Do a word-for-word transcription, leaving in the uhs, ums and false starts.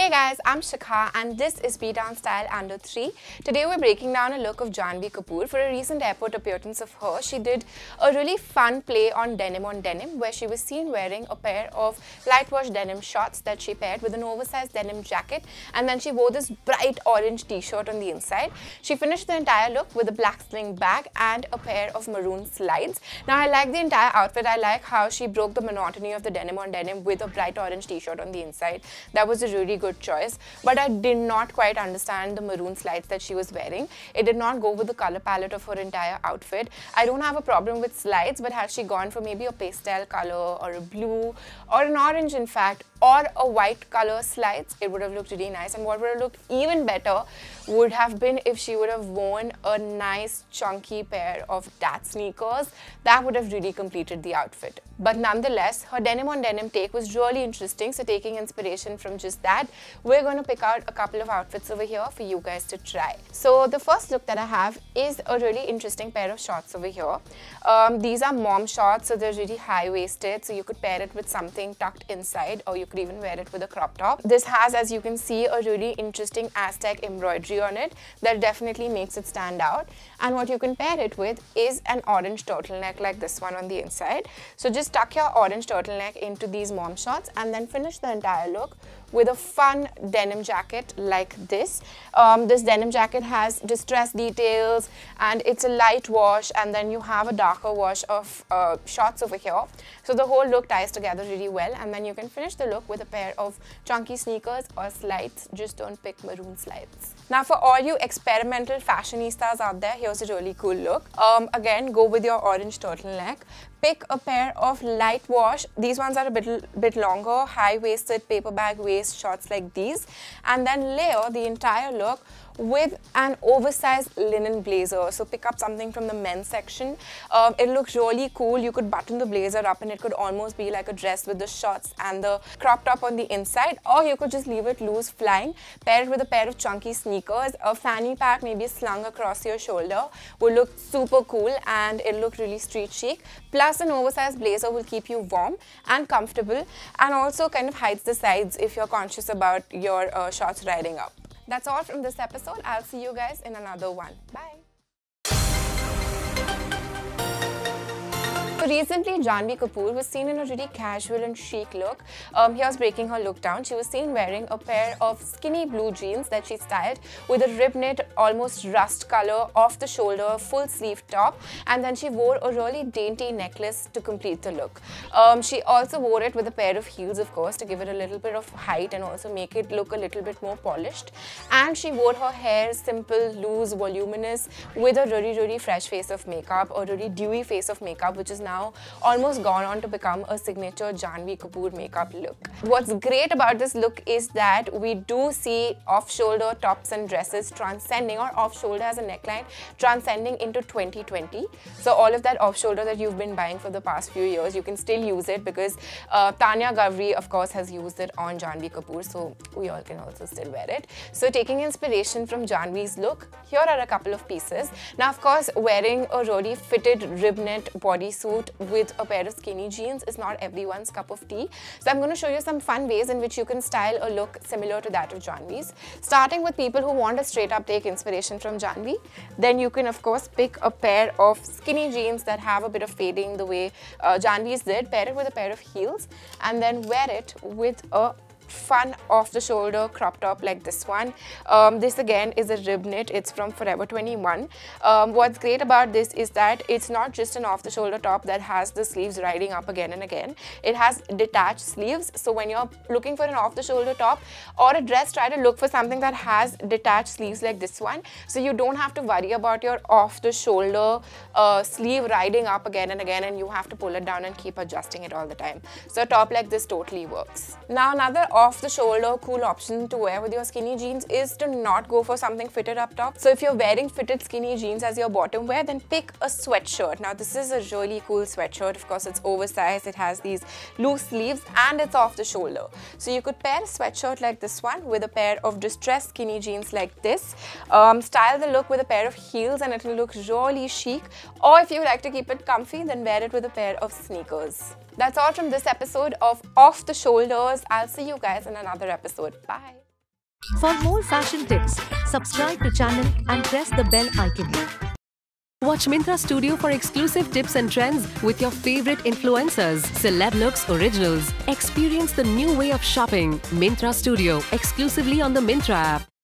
Hey guys, I'm Shikha and this is Be Down Style Under three. Today we're breaking down a look of Janhvi Kapoor. For a recent airport appearance of her, she did a really fun play on denim on denim where she was seen wearing a pair of light wash denim shorts that she paired with an oversized denim jacket, and then she wore this bright orange t-shirt on the inside. She finished the entire look with a black sling bag and a pair of maroon slides. Now I like the entire outfit. I like how she broke the monotony of the denim on denim with a bright orange t-shirt on the inside. That was a really good choice, but I did not quite understand the maroon slides that she was wearing. It did not go with the color palette of her entire outfit. I don't have a problem with slides, but had she gone for maybe a pastel color or a blue or an orange in fact, or a white color slides, it would have looked really nice. And what would have looked even better would have been if she would have worn a nice chunky pair of dat sneakers. That would have really completed the outfit. But nonetheless, her denim on denim take was really interesting. So taking inspiration from just that, we're going to pick out a couple of outfits over here for you guys to try. So the first look that I have is a really interesting pair of shorts over here. Um, these are mom shorts, so they're really high-waisted. So you could pair it with something tucked inside, or you could even wear it with a crop top. This has, as you can see, a really interesting Aztec embroidery on it that definitely makes it stand out. And what you can pair it with is an orange turtleneck like this one on the inside. So just tuck your orange turtleneck into these mom shorts and then finish the entire look with a fun denim jacket like this. Um, this denim jacket has distress details and it's a light wash, and then you have a darker wash of uh, shorts over here. So the whole look ties together really well, and then you can finish the look with a pair of chunky sneakers or slides. Just don't pick maroon slides. Now for all you experimental fashionistas out there, here's a really cool look. Um, again, go with your orange turtleneck. Pick a pair of light wash. These ones are a bit, bit longer, high-waisted paper bag waist shorts like these, and then layer the entire look with an oversized linen blazer. So pick up something from the men's section. Um, it looks really cool. You could button the blazer up and it could almost be like a dress with the shorts and the crop top on the inside, or you could just leave it loose flying. Pair it with a pair of chunky sneakers. A fanny pack maybe slung across your shoulder would look super cool, and it looked really street chic. Plus an oversized blazer will keep you warm and comfortable, and also kind of hides the sides if you're conscious about your uh, shorts riding up. That's all from this episode. I'll see you guys in another one. Bye. So recently, Janhvi Kapoor was seen in a really casual and chic look. Um, here's breaking her look down. She was seen wearing a pair of skinny blue jeans that she styled with a rib knit, almost rust color, off the shoulder, full sleeve top, and then she wore a really dainty necklace to complete the look. Um, she also wore it with a pair of heels, of course, to give it a little bit of height and also make it look a little bit more polished. And she wore her hair simple, loose, voluminous, with a really, really fresh face of makeup, or really dewy face of makeup, which is now almost gone on to become a signature Janhvi Kapoor makeup look. What's great about this look is that we do see off-shoulder tops and dresses transcending, or off-shoulder as a neckline transcending into twenty twenty. So all of that off-shoulder that you've been buying for the past few years, you can still use it because uh, Tanya Gowri, of course, has used it on Janhvi Kapoor, so we all can also still wear it. So taking inspiration from Janhvi's look, here are a couple of pieces. Now, of course, wearing a really fitted rib knit bodysuit with a pair of skinny jeans is not everyone's cup of tea. So I'm going to show you some fun ways in which you can style a look similar to that of Janhvi's. Starting with people who want to straight up take inspiration from Janhvi, then you can of course pick a pair of skinny jeans that have a bit of fading the way uh, Janhvi's did, pair it with a pair of heels, and then wear it with a fun off-the-shoulder crop top like this one. Um, this again is a rib knit. It's from Forever twenty-one. Um, what's great about this is that it's not just an off-the-shoulder top that has the sleeves riding up again and again. It has detached sleeves. So when you're looking for an off-the-shoulder top or a dress, try to look for something that has detached sleeves like this one. So you don't have to worry about your off-the-shoulder uh, sleeve riding up again and again, and you have to pull it down and keep adjusting it all the time. So a top like this totally works. Now another off-the-shoulder cool option to wear with your skinny jeans is to not go for something fitted up top. So if you're wearing fitted skinny jeans as your bottom wear, then pick a sweatshirt. Now this is a really cool sweatshirt. Of course, it's oversized, it has these loose sleeves, and it's off the shoulder. So you could pair a sweatshirt like this one with a pair of distressed skinny jeans like this. Um, style the look with a pair of heels and it'll look really chic. Or if you like to keep it comfy, then wear it with a pair of sneakers. That's all from this episode of Off the Shoulders. I'll see you guys in another episode. Bye. For more fashion tips, subscribe to channel and press the bell icon. Watch Myntra Studio for exclusive tips and trends with your favorite influencers, Celeb Looks Originals. Experience the new way of shopping. Myntra Studio, exclusively on the Myntra app.